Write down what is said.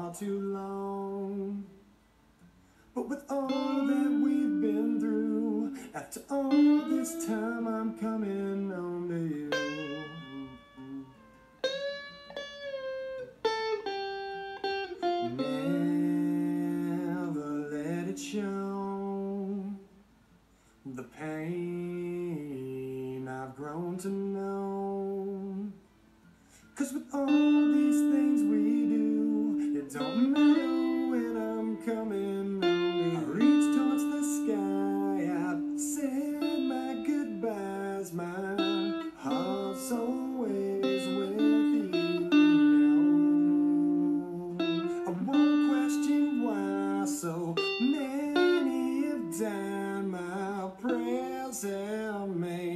far too long. But with all that we've been through, after all this time I'm coming home to you. Never let it show the pain I've grown to know. 'Cause with all these things we do, it don't matter when I'm coming home. I reach towards the sky, I've said my goodbyes, my heart's always with you now. I won't question why so many have died, my prayers have made